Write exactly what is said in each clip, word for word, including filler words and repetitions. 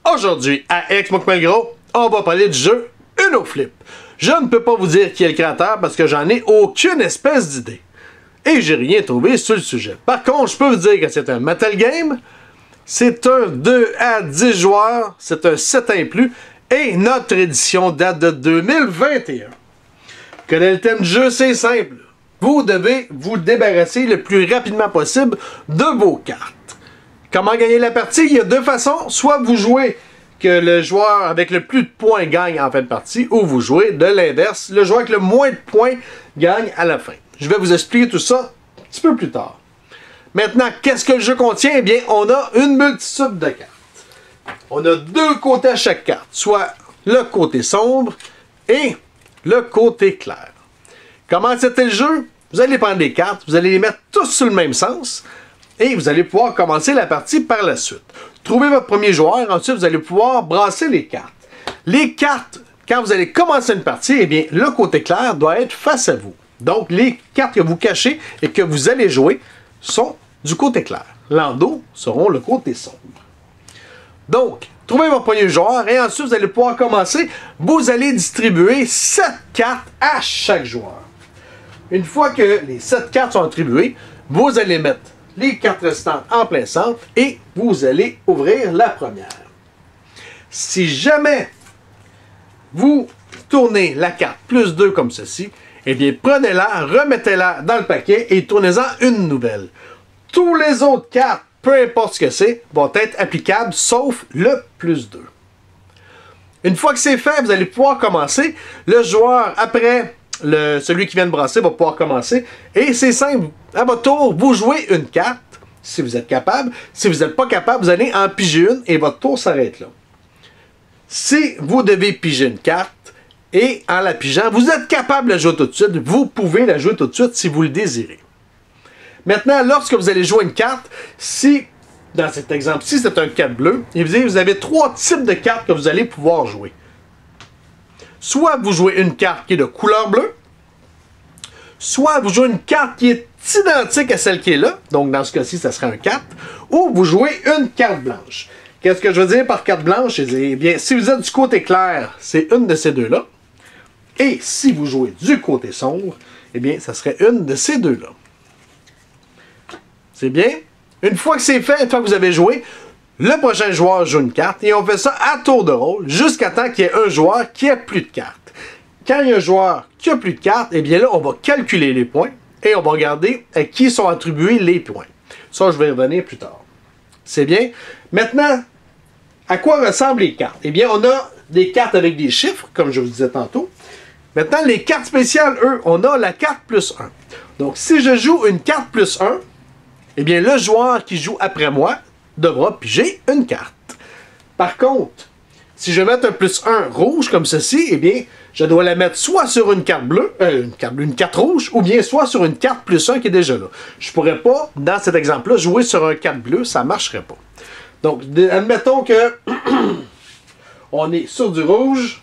Aujourd'hui, à X-Gros, on va parler du jeu Uno Flip. Je ne peux pas vous dire qui est le créateur parce que j'en ai aucune espèce d'idée. Et j'ai rien trouvé sur le sujet. Par contre, je peux vous dire que c'est un Mattel Game, c'est un deux à dix joueurs, c'est un sept ans et plus, et notre édition date de deux mille vingt et un. Quel est le thème du jeu? C'est simple. Vous devez vous débarrasser le plus rapidement possible de vos cartes. Comment gagner la partie? Il y a deux façons. Soit vous jouez que le joueur avec le plus de points gagne en fin de partie, ou vous jouez de l'inverse. Le joueur avec le moins de points gagne à la fin. Je vais vous expliquer tout ça un petit peu plus tard. Maintenant, qu'est-ce que le jeu contient? Eh bien, on a une multitude de cartes. On a deux côtés à chaque carte, soit le côté sombre et le côté clair. Comment c'était le jeu? Vous allez prendre les cartes, vous allez les mettre tous sur le même sens et vous allez pouvoir commencer la partie par la suite. Trouvez votre premier joueur, ensuite vous allez pouvoir brasser les cartes. Les cartes, quand vous allez commencer une partie, eh bien, le côté clair doit être face à vous. Donc, les cartes que vous cachez et que vous allez jouer sont du côté clair. L'endos seront le côté sombre. Donc, trouvez votre premier joueur et ensuite vous allez pouvoir commencer. Vous allez distribuer sept cartes à chaque joueur. Une fois que les sept cartes sont attribuées, vous allez mettre les cartes restantes en plein centre et vous allez ouvrir la première. Si jamais vous tournez la carte plus deux comme ceci, eh bien prenez-la, remettez-la dans le paquet et tournez-en une nouvelle. Tous les autres cartes, peu importe ce que c'est, vont être applicables sauf le plus deux. Une fois que c'est fait, vous allez pouvoir commencer. Le joueur, après le, celui qui vient de brasser, va pouvoir commencer. Et c'est simple, à votre tour, vous jouez une carte, si vous êtes capable. Si vous n'êtes pas capable, vous allez en piger une et votre tour s'arrête là. Si vous devez piger une carte, et en la pigeant, vous êtes capable de la jouer tout de suite, vous pouvez la jouer tout de suite si vous le désirez. Maintenant, lorsque vous allez jouer une carte, si, dans cet exemple-ci, c'est un quatre bleu, et vous avez trois types de cartes que vous allez pouvoir jouer. Soit vous jouez une carte qui est de couleur bleue, soit vous jouez une carte qui est identique à celle qui est là, donc dans ce cas-ci, ça serait un quatre, ou vous jouez une carte blanche. Qu'est-ce que je veux dire par carte blanche? Eh bien, si vous êtes du côté clair, c'est une de ces deux-là. Et si vous jouez du côté sombre, eh bien, ça serait une de ces deux-là. C'est bien? Une fois que c'est fait, une fois que vous avez joué, le prochain joueur joue une carte et on fait ça à tour de rôle jusqu'à temps qu'il y ait un joueur qui a plus de cartes. Quand il y a un joueur qui a plus de cartes, eh bien là, on va calculer les points et on va regarder à qui sont attribués les points. Ça, je vais y revenir plus tard. C'est bien? Maintenant, à quoi ressemblent les cartes? Eh bien, on a des cartes avec des chiffres, comme je vous disais tantôt. Maintenant, les cartes spéciales, eux, on a la carte plus un. Donc, si je joue une carte plus un, eh bien, le joueur qui joue après moi devra piger une carte. Par contre, si je mets un plus un rouge comme ceci, eh bien, je dois la mettre soit sur une carte bleue, euh, une, carte, une carte rouge, ou bien soit sur une carte plus un qui est déjà là. Je ne pourrais pas, dans cet exemple-là, jouer sur un quatre bleu, ça ne marcherait pas. Donc, admettons que on est sur du rouge.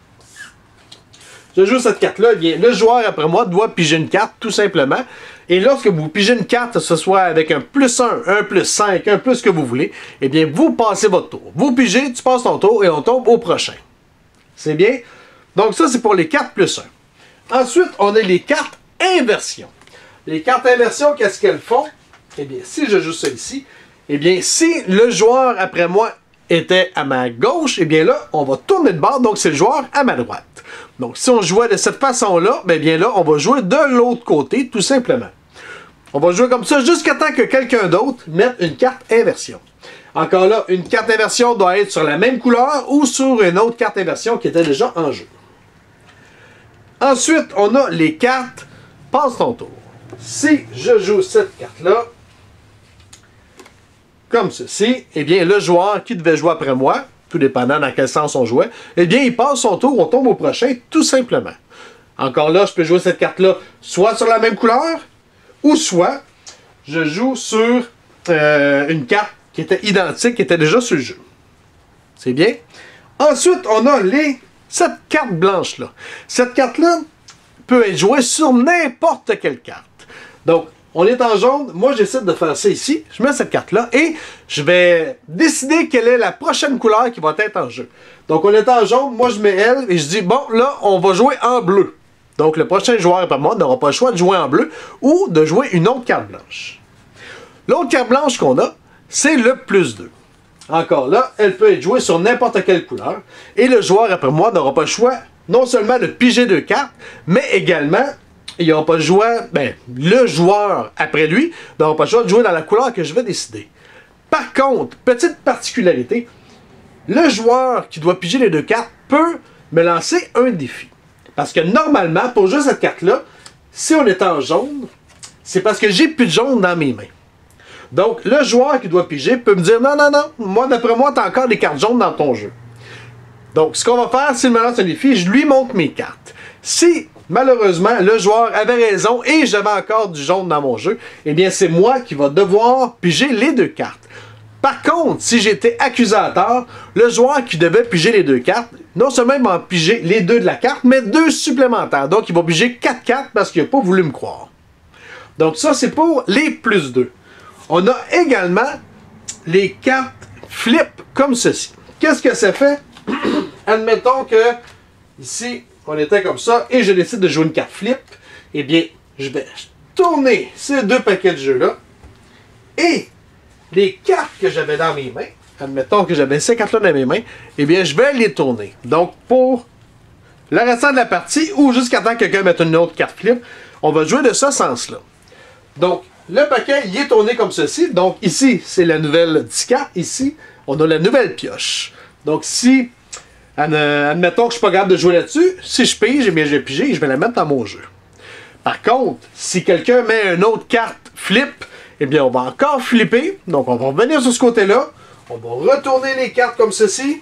Je joue cette carte-là, eh bien, le joueur après moi doit piger une carte, tout simplement. Et lorsque vous pigez une carte, que ce soit avec un plus un, un plus cinq, un plus que vous voulez, eh bien, vous passez votre tour. Vous pigez, tu passes ton tour et on tombe au prochain. C'est bien? Donc, ça, c'est pour les cartes plus un. Ensuite, on a les cartes inversion. Les cartes inversion, qu'est-ce qu'elles font? Eh bien, si je joue ça ici, eh bien, si le joueur après moi était à ma gauche, eh bien là, on va tourner de bord, donc c'est le joueur à ma droite. Donc, si on jouait de cette façon-là, eh bien là, on va jouer de l'autre côté, tout simplement. On va jouer comme ça jusqu'à temps que quelqu'un d'autre mette une carte inversion. Encore là, une carte inversion doit être sur la même couleur ou sur une autre carte inversion qui était déjà en jeu. Ensuite, on a les cartes passe ton tour. Si je joue cette carte-là, comme ceci, eh bien, le joueur qui devait jouer après moi, tout dépendant dans quel sens on jouait, eh bien, il passe son tour, on tombe au prochain, tout simplement. Encore là, je peux jouer cette carte-là soit sur la même couleur, ou soit je joue sur euh, une carte qui était identique, qui était déjà sur le jeu. C'est bien? Ensuite, on a les, cette carte blanche-là. Cette carte-là peut être jouée sur n'importe quelle carte. Donc, on est en jaune, moi je décide de faire ça ici, je mets cette carte-là et je vais décider quelle est la prochaine couleur qui va être en jeu. Donc on est en jaune, moi je mets elle et je dis bon là on va jouer en bleu. Donc le prochain joueur après moi n'aura pas le choix de jouer en bleu ou de jouer une autre carte blanche. L'autre carte blanche qu'on a, c'est le plus deux. Encore là, elle peut être jouée sur n'importe quelle couleur et le joueur après moi n'aura pas le choix non seulement de piger deux cartes, mais également, il n'aura pas le choix, ben, le joueur après lui n'aura pas le choix de jouer dans la couleur que je vais décider. Par contre, petite particularité, le joueur qui doit piger les deux cartes peut me lancer un défi. Parce que normalement, pour jouer cette carte-là, si on est en jaune, c'est parce que j'ai plus de jaune dans mes mains. Donc, le joueur qui doit piger peut me dire « Non, non, non, moi, d'après moi, tu as encore des cartes jaunes dans ton jeu. » Donc, ce qu'on va faire, s'il me lance un défi, je lui montre mes cartes. Si, malheureusement, le joueur avait raison et j'avais encore du jaune dans mon jeu, eh bien, c'est moi qui va devoir piger les deux cartes. Par contre, si j'étais accusateur, le joueur qui devait piger les deux cartes, non seulement il va piger les deux de la carte, mais deux supplémentaires. Donc, il va piger quatre cartes parce qu'il n'a pas voulu me croire. Donc, ça, c'est pour les plus deux. On a également les cartes flip comme ceci. Qu'est-ce que ça fait? Admettons que ici, on était comme ça et je décide de jouer une carte flip. Eh bien, je vais tourner ces deux paquets de jeux-là et les cartes que j'avais dans mes mains, admettons que j'avais ces cartes-là dans mes mains, eh bien, je vais les tourner. Donc, pour le restant de la partie ou jusqu'à temps que quelqu'un mette une autre carte flip, on va jouer de ce sens-là. Donc, le paquet, il est tourné comme ceci. Donc, ici, c'est la nouvelle dix cartes. Ici, on a la nouvelle pioche. Donc, si, admettons que je ne suis pas capable de jouer là-dessus, si je pige, eh bien, je vais piger et je vais la mettre dans mon jeu. Par contre, si quelqu'un met une autre carte flip, eh bien, on va encore flipper. Donc, on va revenir sur ce côté-là. On va retourner les cartes comme ceci.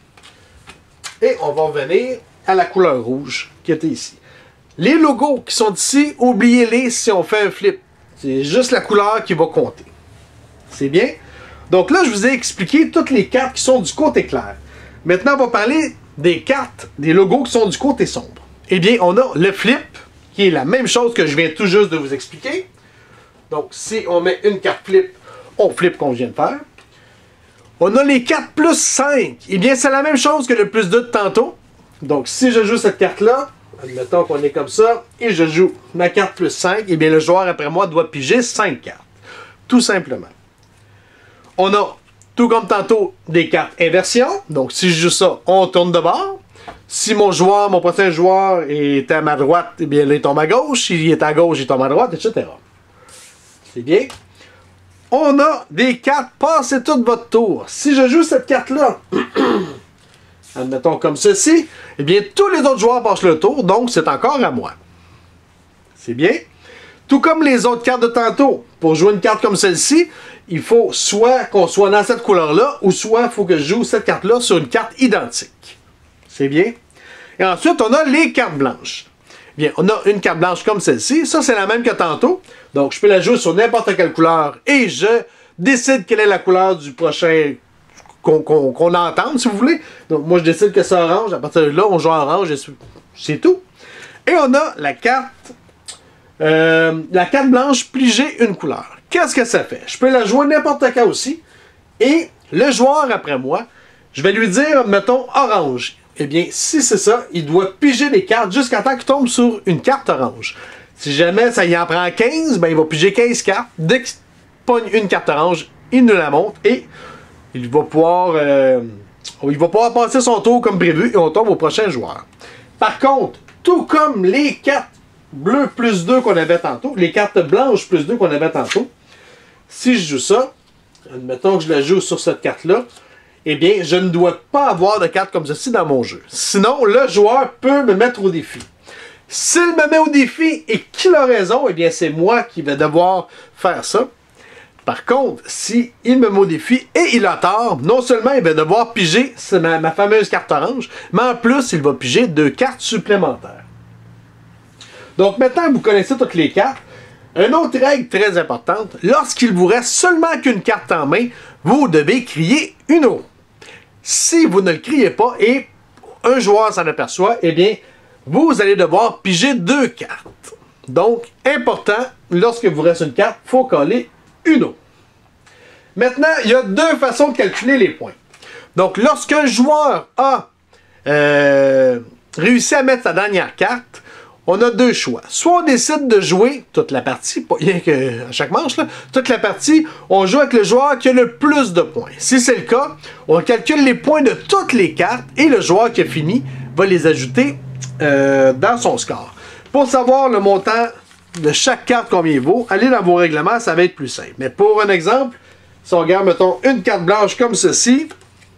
Et on va revenir à la couleur rouge qui était ici. Les logos qui sont ici, oubliez-les si on fait un flip. C'est juste la couleur qui va compter. C'est bien? Donc là, je vous ai expliqué toutes les cartes qui sont du côté clair. Maintenant, on va parler des cartes, des logos qui sont du côté sombre. Eh bien, on a le flip, qui est la même chose que je viens tout juste de vous expliquer. Donc, si on met une carte flip, on flip qu'on vient de faire. On a les cartes plus cinq. Eh bien, c'est la même chose que le plus deux de tantôt. Donc, si je joue cette carte-là, admettons qu'on est comme ça, et je joue ma carte plus cinq, eh bien, le joueur après moi doit piger cinq cartes. Tout simplement. On a, tout comme tantôt, des cartes inversion. Donc, si je joue ça, on tourne de bord. Si mon joueur, mon prochain joueur est à ma droite, eh bien, là, il tombe à gauche. S'il est à gauche, il tombe à droite, et cetera. C'est bien. On a des cartes, passez tout votre tour. Si je joue cette carte-là, admettons comme ceci, eh bien, tous les autres joueurs passent le tour, donc c'est encore à moi. C'est bien. Tout comme les autres cartes de tantôt. Pour jouer une carte comme celle-ci, il faut soit qu'on soit dans cette couleur-là, ou soit il faut que je joue cette carte-là sur une carte identique. C'est bien. Et ensuite, on a les cartes blanches. Bien, on a une carte blanche comme celle-ci. Ça, c'est la même que tantôt. Donc, je peux la jouer sur n'importe quelle couleur et je décide quelle est la couleur du prochain qu'on qu'on, qu'on entende, si vous voulez. Donc, moi, je décide que c'est orange. À partir de là, on joue orange et c'est tout. Et on a la carte, euh, la carte blanche piger une couleur. Qu'est-ce que ça fait? Je peux la jouer n'importe quand aussi. Et le joueur après moi, je vais lui dire, mettons, orange. Eh bien, si c'est ça, il doit piger les cartes jusqu'à temps qu'il tombe sur une carte orange. Si jamais ça y en prend quinze, ben il va piger quinze cartes. Dès qu'il pogne une carte orange, il nous la montre et il va pouvoir, euh, il va pouvoir passer son tour comme prévu et on tombe au prochain joueur. Par contre, tout comme les cartes bleues plus deux qu'on avait tantôt, les cartes blanches plus deux qu'on avait tantôt, si je joue ça, admettons que je la joue sur cette carte-là, eh bien, je ne dois pas avoir de carte comme ceci dans mon jeu. Sinon, le joueur peut me mettre au défi. S'il me met au défi et qu'il a raison, eh bien, c'est moi qui vais devoir faire ça. Par contre, s'il me met au défi et il a tort, non seulement il va devoir piger ma, ma fameuse carte orange, mais en plus, il va piger deux cartes supplémentaires. Donc, maintenant que vous connaissez toutes les cartes, une autre règle très importante, lorsqu'il vous reste seulement qu'une carte en main, vous devez crier une autre. Si vous ne le criez pas et un joueur s'en aperçoit, eh bien, vous allez devoir piger deux cartes. Donc, important, lorsque vous reste une carte, il faut coller une autre. Maintenant, il y a deux façons de calculer les points. Donc, lorsqu'un joueur a euh, réussi à mettre sa dernière carte, on a deux choix. Soit on décide de jouer toute la partie, pas rien qu'à chaque manche, là, toute la partie, on joue avec le joueur qui a le plus de points. Si c'est le cas, on calcule les points de toutes les cartes et le joueur qui a fini va les ajouter euh, dans son score. Pour savoir le montant de chaque carte combien il vaut, allez dans vos règlements, ça va être plus simple. Mais pour un exemple, si on regarde, mettons, une carte blanche comme ceci,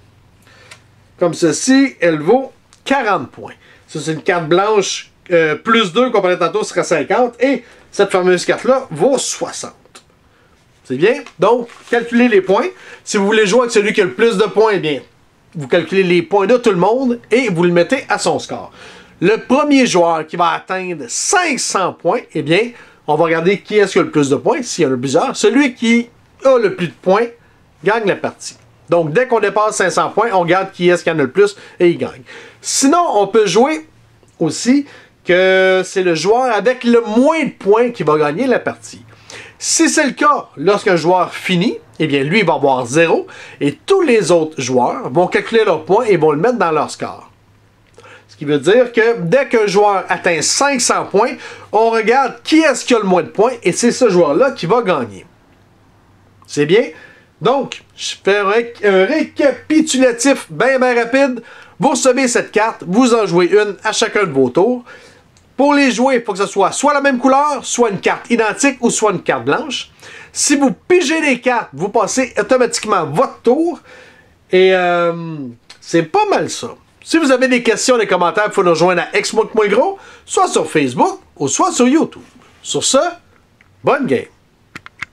comme ceci, elle vaut quarante points. Ça, c'est une carte blanche Euh, plus deux, qu'on parlait tantôt, sera cinquante. Et cette fameuse carte-là vaut soixante. C'est bien? Donc, calculez les points. Si vous voulez jouer avec celui qui a le plus de points, eh bien, vous calculez les points de tout le monde et vous le mettez à son score. Le premier joueur qui va atteindre cinq cents points, eh bien, on va regarder qui est-ce qui a le plus de points, s'il y en a plusieurs. Celui qui a le plus de points gagne la partie. Donc, dès qu'on dépasse cinq cents points, on regarde qui est-ce qui en a le plus et il gagne. Sinon, on peut jouer aussi que c'est le joueur avec le moins de points qui va gagner la partie. Si c'est le cas, lorsqu'un joueur finit, eh bien lui il va avoir zéro et tous les autres joueurs vont calculer leurs points et vont le mettre dans leur score. Ce qui veut dire que dès qu'un joueur atteint cinq cents points, on regarde qui est-ce qui a le moins de points et c'est ce joueur-là qui va gagner. C'est bien? Donc, je fais un, un récapitulatif bien bien rapide. Vous recevez cette carte, vous en jouez une à chacun de vos tours. Pour les jouer, il faut que ce soit soit la même couleur, soit une carte identique ou soit une carte blanche. Si vous pigez les cartes, vous passez automatiquement votre tour. Et euh, c'est pas mal ça. Si vous avez des questions, des commentaires, il faut nous rejoindre à X-Moc-Gros, soit sur Facebook ou soit sur YouTube. Sur ce, bonne game!